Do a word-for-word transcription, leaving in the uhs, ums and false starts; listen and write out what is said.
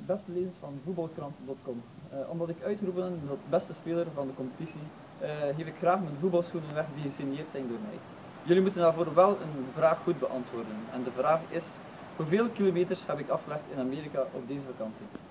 beste lezers van voetbalkrant punt com. Uh, omdat ik uitgeroepen ben tot beste speler van de competitie, uh, geef ik graag mijn voetbalschoenen weg die gesigneerd zijn door mij. Jullie moeten daarvoor wel een vraag goed beantwoorden. En de vraag is, hoeveel kilometers heb ik afgelegd in Amerika op deze vakantie?